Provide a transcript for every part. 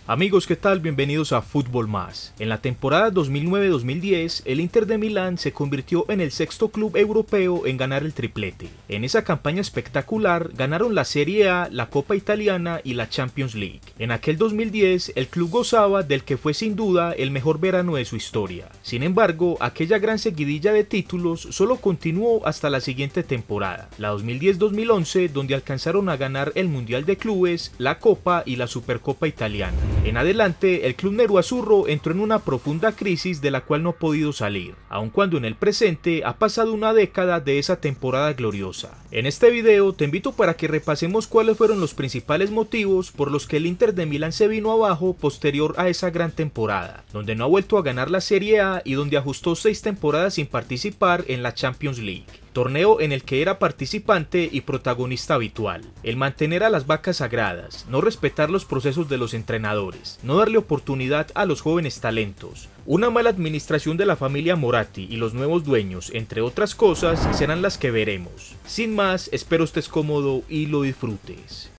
Amigos, ¿qué tal? Bienvenidos a Fútbol Más. En la temporada 2009-2010, el Inter de Milán se convirtió en el sexto club europeo en ganar el triplete. En esa campaña espectacular, ganaron la Serie A, la Copa Italiana y la Champions League. En aquel 2010, el club gozaba del que fue sin duda el mejor verano de su historia. Sin embargo, aquella gran seguidilla de títulos solo continuó hasta la siguiente temporada, la 2010-2011, donde alcanzaron a ganar el Mundial de Clubes, la Copa y la Supercopa Italiana. En adelante, el club Nero-Azzurro entró en una profunda crisis de la cual no ha podido salir, aun cuando en el presente ha pasado una década de esa temporada gloriosa. En este video te invito para que repasemos cuáles fueron los principales motivos por los que el Inter de Milán se vino abajo posterior a esa gran temporada, donde no ha vuelto a ganar la Serie A y donde ajustó 6 temporadas sin participar en la Champions League, torneo en el que era participante y protagonista habitual. El mantener a las vacas sagradas, no respetar los procesos de los entrenadores, no darle oportunidad a los jóvenes talentos, una mala administración de la familia Moratti y los nuevos dueños, entre otras cosas, serán las que veremos. Sin más, espero estés cómodo y lo disfrutes.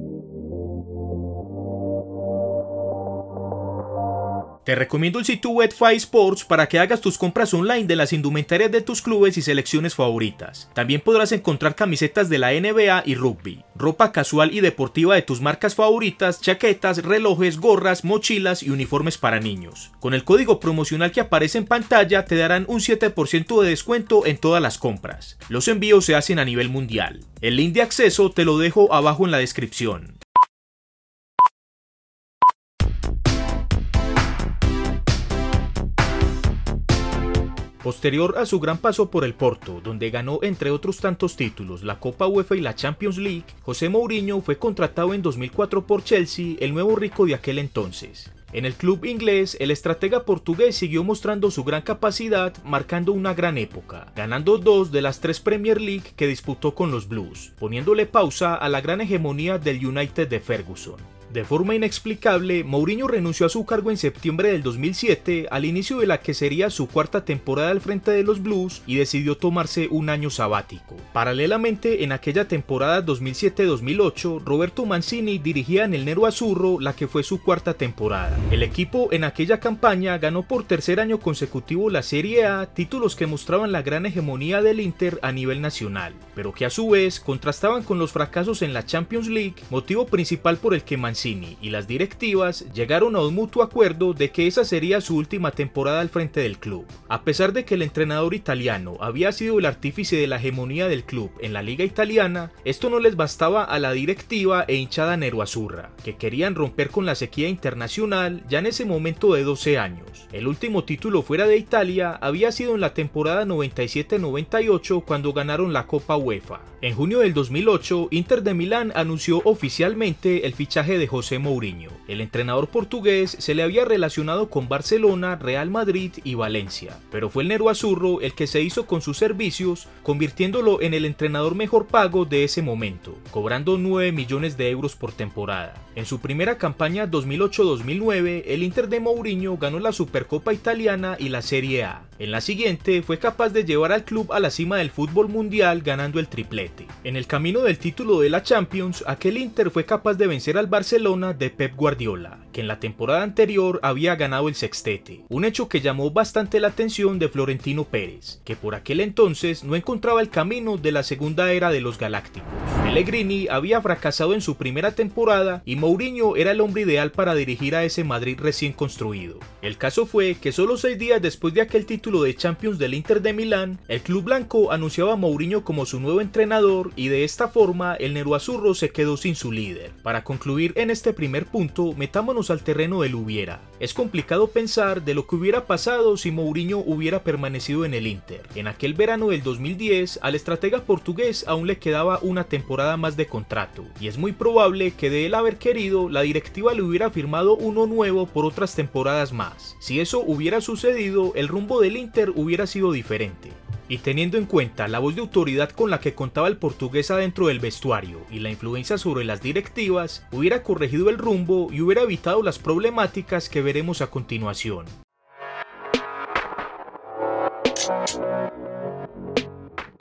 Te recomiendo el sitio Wet5 Sports para que hagas tus compras online de las indumentarias de tus clubes y selecciones favoritas. También podrás encontrar camisetas de la NBA y rugby, ropa casual y deportiva de tus marcas favoritas, chaquetas, relojes, gorras, mochilas y uniformes para niños. Con el código promocional que aparece en pantalla te darán un 7% de descuento en todas las compras. Los envíos se hacen a nivel mundial. El link de acceso te lo dejo abajo en la descripción. Posterior a su gran paso por el Porto, donde ganó entre otros tantos títulos la Copa UEFA y la Champions League, José Mourinho fue contratado en 2004 por Chelsea, el nuevo rico de aquel entonces. En el club inglés, el estratega portugués siguió mostrando su gran capacidad, marcando una gran época, ganando 2 de las 3 Premier League que disputó con los Blues, poniéndole pausa a la gran hegemonía del United de Ferguson. De forma inexplicable, Mourinho renunció a su cargo en septiembre del 2007, al inicio de la que sería su cuarta temporada al frente de los Blues, y decidió tomarse un año sabático. Paralelamente, en aquella temporada 2007-2008, Roberto Mancini dirigía en el Nero-Azzurro la que fue su cuarta temporada. El equipo en aquella campaña ganó por tercer año consecutivo la Serie A, títulos que mostraban la gran hegemonía del Inter a nivel nacional, pero que a su vez contrastaban con los fracasos en la Champions League, motivo principal por el que Mancini y las directivas llegaron a un mutuo acuerdo de que esa sería su última temporada al frente del club. A pesar de que el entrenador italiano había sido el artífice de la hegemonía del club en la liga italiana, esto no les bastaba a la directiva e hinchada Nero-Azzurra, que querían romper con la sequía internacional ya en ese momento de 12 años. El último título fuera de Italia había sido en la temporada 97-98 cuando ganaron la Copa UEFA. En junio del 2008, Inter de Milán anunció oficialmente el fichaje de José Mourinho. El entrenador portugués se le había relacionado con Barcelona, Real Madrid y Valencia, pero fue el Nero-Azzurro el que se hizo con sus servicios, convirtiéndolo en el entrenador mejor pago de ese momento, cobrando 9 millones de euros por temporada. En su primera campaña 2008-2009, el Inter de Mourinho ganó la Supercopa Italiana y la Serie A. En la siguiente fue capaz de llevar al club a la cima del fútbol mundial ganando el triplete. En el camino del título de la Champions, aquel Inter fue capaz de vencer al Barcelona de Pep Guardiola, que en la temporada anterior había ganado el sextete, un hecho que llamó bastante la atención de Florentino Pérez, que por aquel entonces no encontraba el camino de la segunda era de los Galácticos. Pellegrini había fracasado en su primera temporada y Mourinho era el hombre ideal para dirigir a ese Madrid recién construido. El caso fue que solo 6 días después de aquel título de Champions del Inter de Milán, el club blanco anunciaba a Mourinho como su nuevo entrenador y de esta forma el Nero-Azzurro se quedó sin su líder. Para concluir en este primer punto, metámonos al terreno del hubiera. Es complicado pensar de lo que hubiera pasado si Mourinho hubiera permanecido en el Inter. En aquel verano del 2010, al estratega portugués aún le quedaba una temporada más de contrato, y es muy probable que de él haber querido, la directiva le hubiera firmado uno nuevo por otras temporadas más. Si eso hubiera sucedido, el rumbo del Inter hubiera sido diferente. Y teniendo en cuenta la voz de autoridad con la que contaba el portugués adentro del vestuario y la influencia sobre las directivas, hubiera corregido el rumbo y hubiera evitado las problemáticas que veremos a continuación.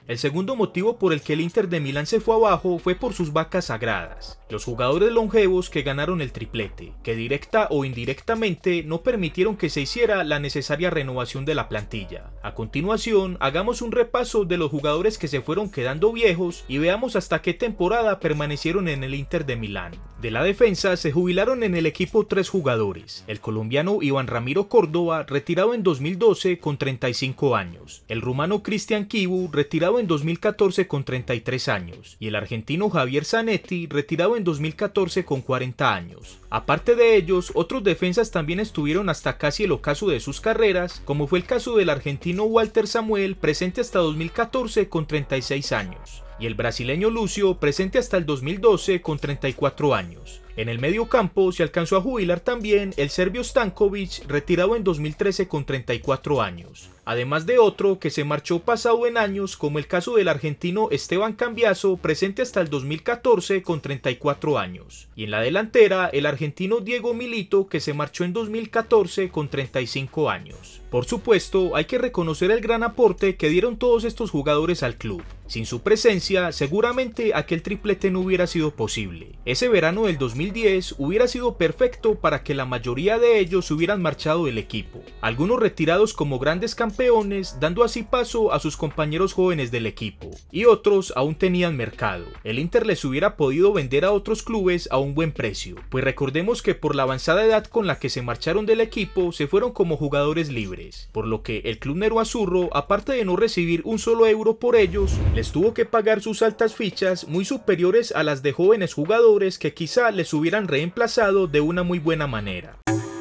El segundo motivo por el que el Inter de Milán se fue abajo fue por sus vacas sagradas, los jugadores longevos que ganaron el triplete, que directa o indirectamente no permitieron que se hiciera la necesaria renovación de la plantilla. A continuación, hagamos un repaso de los jugadores que se fueron quedando viejos y veamos hasta qué temporada permanecieron en el Inter de Milán. De la defensa se jubilaron en el equipo 3 jugadores, el colombiano Iván Ramiro Córdoba, retirado en 2012 con 35 años, el rumano Cristian Chivu, retirado en 2014 con 33 años, y el argentino Javier Zanetti, retirado en 2014 con 40 años. Aparte de ellos, otros defensas también estuvieron hasta casi el ocaso de sus carreras, como fue el caso del argentino Walter Samuel, presente hasta 2014 con 36 años, y el brasileño Lucio, presente hasta el 2012 con 34 años. En el medio campo se alcanzó a jubilar también el serbio Stankovic, retirado en 2013 con 34 años. Además de otro que se marchó pasado en años, como el caso del argentino Esteban Cambiaso, presente hasta el 2014 con 34 años. Y en la delantera, el argentino Diego Milito, que se marchó en 2014 con 35 años. Por supuesto, hay que reconocer el gran aporte que dieron todos estos jugadores al club. Sin su presencia, seguramente aquel triplete no hubiera sido posible. Ese verano del 2010 hubiera sido perfecto para que la mayoría de ellos hubieran marchado del equipo, algunos retirados como grandes campeones, dando así paso a sus compañeros jóvenes del equipo, y otros aún tenían mercado. El Inter les hubiera podido vender a otros clubes a un buen precio, pues recordemos que por la avanzada edad con la que se marcharon del equipo, se fueron como jugadores libres, por lo que el club Nero-Azzurro, aparte de no recibir un solo euro por ellos, les tuvo que pagar sus altas fichas muy superiores a las de jóvenes jugadores que quizá les hubieran reemplazado de una muy buena manera.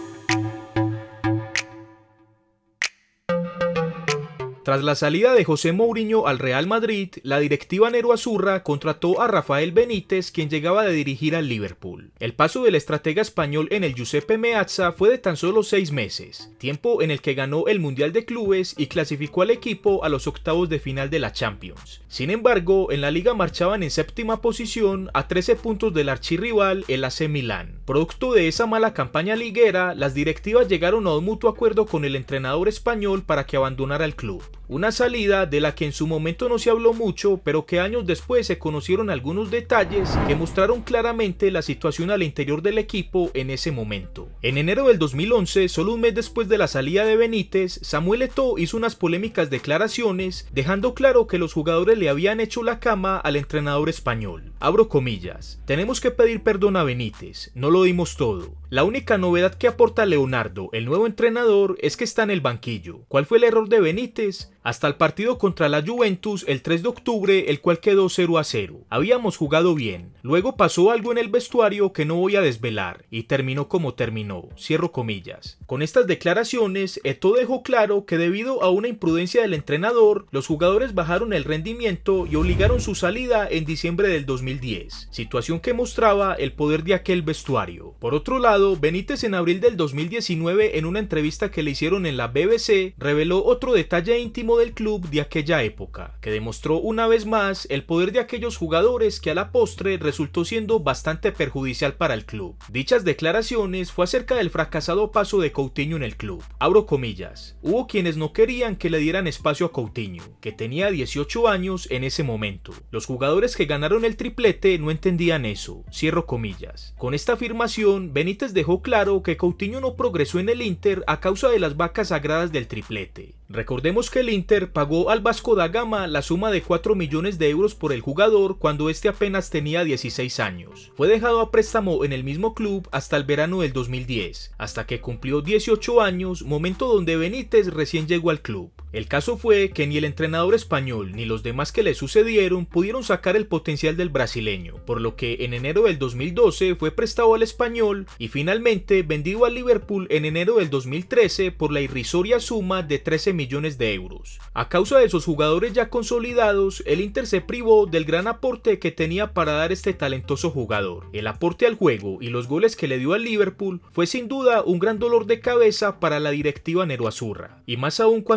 Tras la salida de José Mourinho al Real Madrid, la directiva Nero-Azzurra contrató a Rafael Benítez, quien llegaba de dirigir al Liverpool. El paso del estratega español en el Giuseppe Meazza fue de tan solo 6 meses, tiempo en el que ganó el Mundial de Clubes y clasificó al equipo a los octavos de final de la Champions. Sin embargo, en la liga marchaban en séptima posición a 13 puntos del archirrival, el AC Milán. Producto de esa mala campaña liguera, las directivas llegaron a un mutuo acuerdo con el entrenador español para que abandonara el club. Una salida de la que en su momento no se habló mucho, pero que años después se conocieron algunos detalles que mostraron claramente la situación al interior del equipo en ese momento. En enero del 2011, solo un mes después de la salida de Benítez, Samuel Eto'o hizo unas polémicas declaraciones, dejando claro que los jugadores le habían hecho la cama al entrenador español. Abro comillas: tenemos que pedir perdón a Benítez, no lo dimos todo. La única novedad que aporta Leonardo, el nuevo entrenador, es que está en el banquillo. ¿Cuál fue el error de Benítez? Hasta el partido contra la Juventus el 3 de octubre, el cual quedó 0-0. Habíamos jugado bien, luego pasó algo en el vestuario que no voy a desvelar, y terminó como terminó, cierro comillas. Con estas declaraciones, Eto'o dejó claro que debido a una imprudencia del entrenador, los jugadores bajaron el rendimiento y obligaron su salida en diciembre del 2010, situación que mostraba el poder de aquel vestuario. Por otro lado, Benítez en abril del 2019, en una entrevista que le hicieron en la BBC, reveló otro detalle íntimo del club de aquella época, que demostró una vez más el poder de aquellos jugadores que a la postre resultó siendo bastante perjudicial para el club. Dichas declaraciones fue acerca del fracasado paso de Coutinho en el club. Abro comillas: hubo quienes no querían que le dieran espacio a Coutinho, que tenía 18 años en ese momento. Los jugadores que ganaron el triplete no entendían eso, cierro comillas. Con esta afirmación, Benítez dejó claro que Coutinho no progresó en el Inter a causa de las vacas sagradas del triplete. Recordemos que el Inter pagó al Vasco da Gama la suma de 4 millones de euros por el jugador cuando este apenas tenía 16 años. Fue dejado a préstamo en el mismo club hasta el verano del 2010, hasta que cumplió 18 años, momento donde Benítez recién llegó al club. El caso fue que ni el entrenador español ni los demás que le sucedieron pudieron sacar el potencial del brasileño, por lo que en enero del 2012 fue prestado al Español y finalmente vendido al Liverpool en enero del 2013 por la irrisoria suma de 13 millones de euros. A causa de esos jugadores ya consolidados, el Inter se privó del gran aporte que tenía para dar este talentoso jugador. El aporte al juego y los goles que le dio al Liverpool fue sin duda un gran dolor de cabeza para la directiva Nero-Azzurra, y más aún cuando posteriormente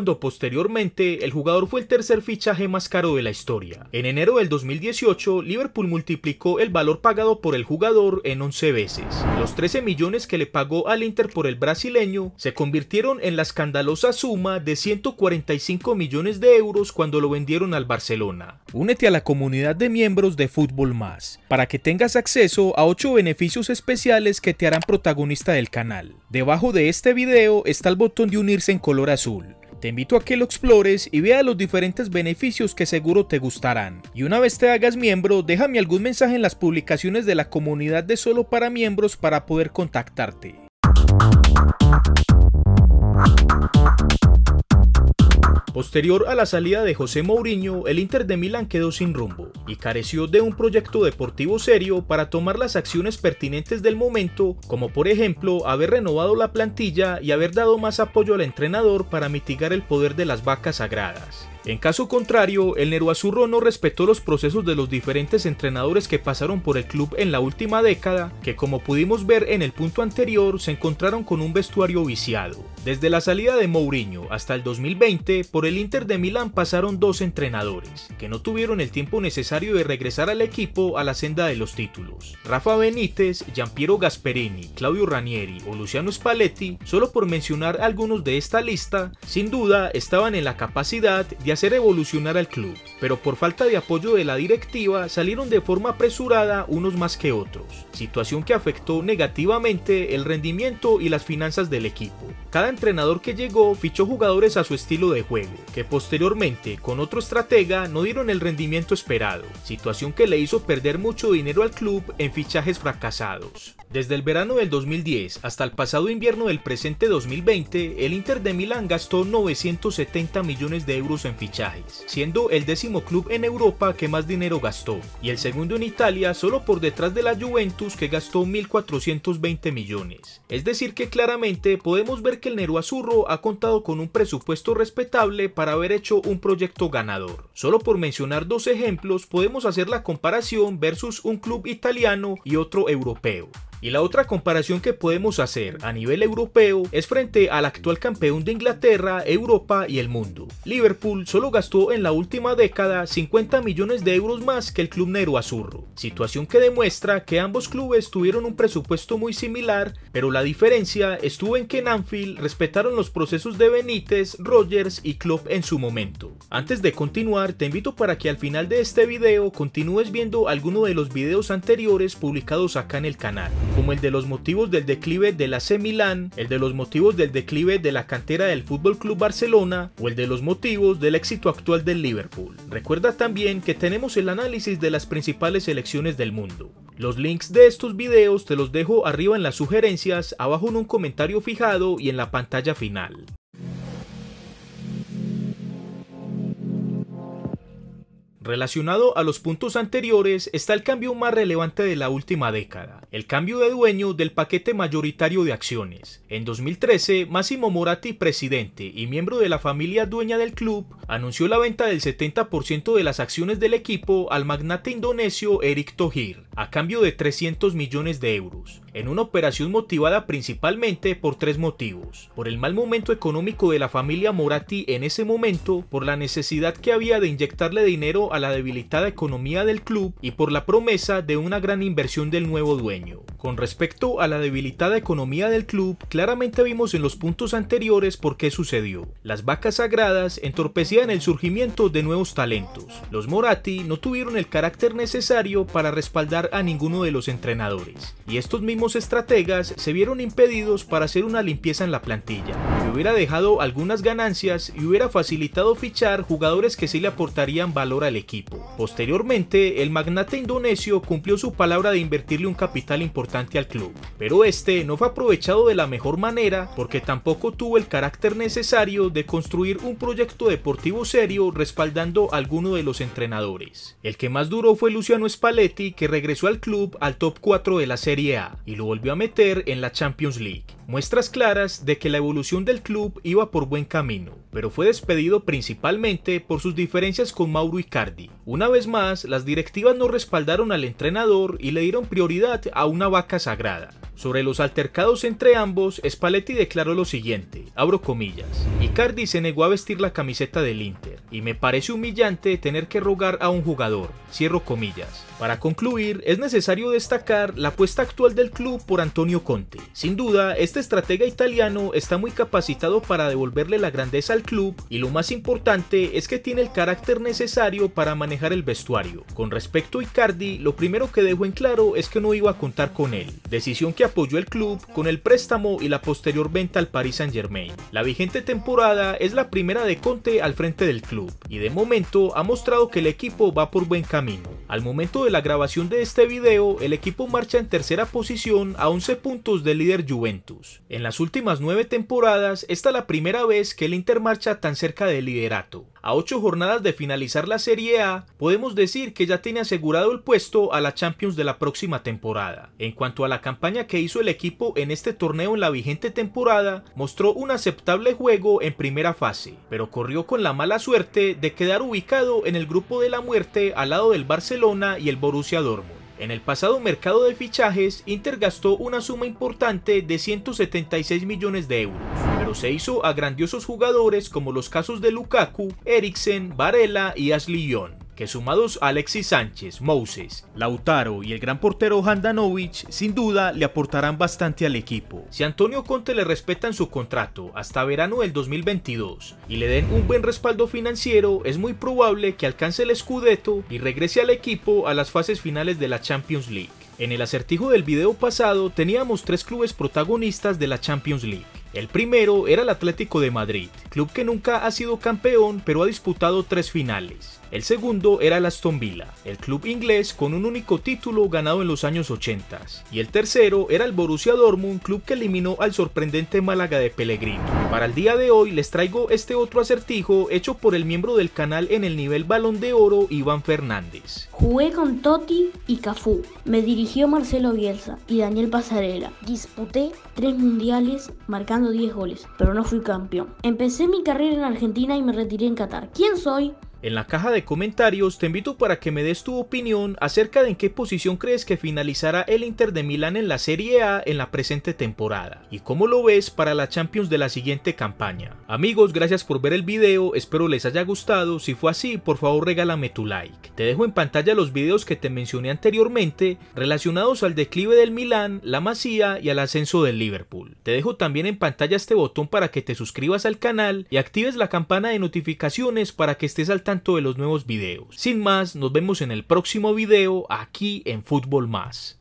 Posteriormente, el jugador fue el tercer fichaje más caro de la historia. En enero del 2018, Liverpool multiplicó el valor pagado por el jugador en 11 veces. Los 13 millones que le pagó al Inter por el brasileño se convirtieron en la escandalosa suma de 145 millones de euros cuando lo vendieron al Barcelona. Únete a la comunidad de miembros de Fútbol Más para que tengas acceso a 8 beneficios especiales que te harán protagonista del canal. Debajo de este video está el botón de unirse en color azul. Te invito a que lo explores y veas los diferentes beneficios que seguro te gustarán. Y una vez te hagas miembro, déjame algún mensaje en las publicaciones de la comunidad de solo para miembros para poder contactarte. Posterior a la salida de José Mourinho, el Inter de Milán quedó sin rumbo y careció de un proyecto deportivo serio para tomar las acciones pertinentes del momento, como por ejemplo haber renovado la plantilla y haber dado más apoyo al entrenador para mitigar el poder de las vacas sagradas. En caso contrario, el Nerazzurro no respetó los procesos de los diferentes entrenadores que pasaron por el club en la última década, que como pudimos ver en el punto anterior, se encontraron con un vestuario viciado. Desde la salida de Mourinho hasta el 2020, por el Inter de Milán pasaron 2 entrenadores, que no tuvieron el tiempo necesario de regresar al equipo a la senda de los títulos. Rafa Benítez, Gianpiero Gasperini, Claudio Ranieri o Luciano Spalletti, solo por mencionar algunos de esta lista, sin duda estaban en la capacidad de hacer evolucionar al club, pero por falta de apoyo de la directiva salieron de forma apresurada unos más que otros, situación que afectó negativamente el rendimiento y las finanzas del equipo. Cada entrenador que llegó fichó jugadores a su estilo de juego, que posteriormente con otro estratega no dieron el rendimiento esperado, situación que le hizo perder mucho dinero al club en fichajes fracasados. Desde el verano del 2010 hasta el pasado invierno del presente 2020, el Inter de Milán gastó 970 millones de euros en fichajes, siendo el 10º club en Europa que más dinero gastó, y el segundo en Italia solo por detrás de la Juventus, que gastó 1.420 millones. Es decir que claramente podemos ver que el Nerazzurro ha contado con un presupuesto respetable para haber hecho un proyecto ganador. Solo por mencionar 2 ejemplos podemos hacer la comparación versus un club italiano y otro europeo. Y la otra comparación que podemos hacer a nivel europeo es frente al actual campeón de Inglaterra, Europa y el mundo. Liverpool solo gastó en la última década 50 millones de euros más que el club Nerazzurro, situación que demuestra que ambos clubes tuvieron un presupuesto muy similar, pero la diferencia estuvo en que en Anfield respetaron los procesos de Benítez, Rodgers y Klopp en su momento. Antes de continuar, te invito para que al final de este video continúes viendo alguno de los videos anteriores publicados acá en el canal, como el de los motivos del declive del AC Milán, el de los motivos del declive de la cantera del FC Barcelona o el de los motivos del éxito actual del Liverpool. Recuerda también que tenemos el análisis de las principales selecciones del mundo. Los links de estos videos te los dejo arriba en las sugerencias, abajo en un comentario fijado y en la pantalla final. Relacionado a los puntos anteriores está el cambio más relevante de la última década, el cambio de dueño del paquete mayoritario de acciones. En 2013, Massimo Moratti, presidente y miembro de la familia dueña del club, anunció la venta del 70% de las acciones del equipo al magnate indonesio Erick Thohir, a cambio de 300 millones de euros, en una operación motivada principalmente por 3 motivos: por el mal momento económico de la familia Moratti en ese momento, por la necesidad que había de inyectarle dinero a la debilitada economía del club y por la promesa de una gran inversión del nuevo dueño. Con respecto a la debilitada economía del club, claramente vimos en los puntos anteriores por qué sucedió. Las vacas sagradas entorpecían el surgimiento de nuevos talentos. Los Moratti no tuvieron el carácter necesario para respaldar a ninguno de los entrenadores, y estos mismos estrategas se vieron impedidos para hacer una limpieza en la plantilla, que hubiera dejado algunas ganancias y hubiera facilitado fichar jugadores que sí le aportarían valor al equipo. Posteriormente, el magnate indonesio cumplió su palabra de invertirle un capital importante al club, pero este no fue aprovechado de la mejor manera porque tampoco tuvo el carácter necesario de construir un proyecto deportivo serio respaldando a alguno de los entrenadores. El que más duró fue Luciano Spalletti, que regresó al club al top 4 de la Serie A y lo volvió a meter en la Champions League. muestras claras de que la evolución del club iba por buen camino, pero fue despedido principalmente por sus diferencias con Mauro Icardi. Una vez más, las directivas no respaldaron al entrenador y le dieron prioridad a una vaca sagrada. Sobre los altercados entre ambos, Spalletti declaró lo siguiente, abro comillas: Icardi se negó a vestir la camiseta del Inter, y me parece humillante tener que rogar a un jugador, cierro comillas. Para concluir, es necesario destacar la apuesta actual del club por Antonio Conte. Sin duda, este estratega italiano está muy capacitado para devolverle la grandeza al club, y lo más importante es que tiene el carácter necesario para manejar el vestuario. Con respecto a Icardi, lo primero que dejó en claro es que no iba a contar con él, decisión que apoyó el club con el préstamo y la posterior venta al Paris Saint-Germain. La vigente temporada es la primera de Conte al frente del club, y de momento ha mostrado que el equipo va por buen camino. Al momento de la grabación de este video, el equipo marcha en tercera posición a 11 puntos del líder Juventus. En las últimas 9 temporadas, esta es la primera vez que el Inter marcha tan cerca del liderato. A 8 jornadas de finalizar la Serie A, podemos decir que ya tiene asegurado el puesto a la Champions de la próxima temporada. En cuanto a la campaña que hizo el equipo en este torneo en la vigente temporada, mostró un aceptable juego en primera fase, pero corrió con la mala suerte de quedar ubicado en el grupo de la muerte al lado del Barcelona y el Borussia Dortmund. En el pasado mercado de fichajes, Inter gastó una suma importante de 176 millones de euros, pero se hizo a grandiosos jugadores como los casos de Lukaku, Eriksen, Varela y Ashley Young, que sumados a Alexis Sánchez, Moses, Lautaro y el gran portero Handanovic, sin duda le aportarán bastante al equipo. Si Antonio Conte le respetan su contrato hasta verano del 2022 y le den un buen respaldo financiero, es muy probable que alcance el Scudetto y regrese al equipo a las fases finales de la Champions League. En el acertijo del video pasado teníamos 3 clubes protagonistas de la Champions League. El primero era el Atlético de Madrid, club que nunca ha sido campeón pero ha disputado 3 finales. El segundo era el Aston Villa, el club inglés con un único título ganado en los años 80. Y el tercero era el Borussia Dortmund, club que eliminó al sorprendente Málaga de Pellegrini. Para el día de hoy les traigo este otro acertijo hecho por el miembro del canal en el nivel Balón de Oro, Iván Fernández. Jugué con Totti y Cafú, me dirigió Marcelo Bielsa y Daniel Pasarela. Disputé 3 mundiales marcando 10 goles, pero no fui campeón. Empecé mi carrera en Argentina y me retiré en Qatar. ¿Quién soy? En la caja de comentarios te invito para que me des tu opinión acerca de en qué posición crees que finalizará el Inter de Milán en la Serie A en la presente temporada y cómo lo ves para la Champions de la siguiente campaña. Amigos, gracias por ver el video, espero les haya gustado. Si fue así, por favor regálame tu like. Te dejo en pantalla los videos que te mencioné anteriormente relacionados al declive del Milán, la Masía y al ascenso del Liverpool. Te dejo también en pantalla este botón para que te suscribas al canal y actives la campana de notificaciones para que estés al tanto de los nuevos videos. Sin más, nos vemos en el próximo video aquí en Fútbol Más.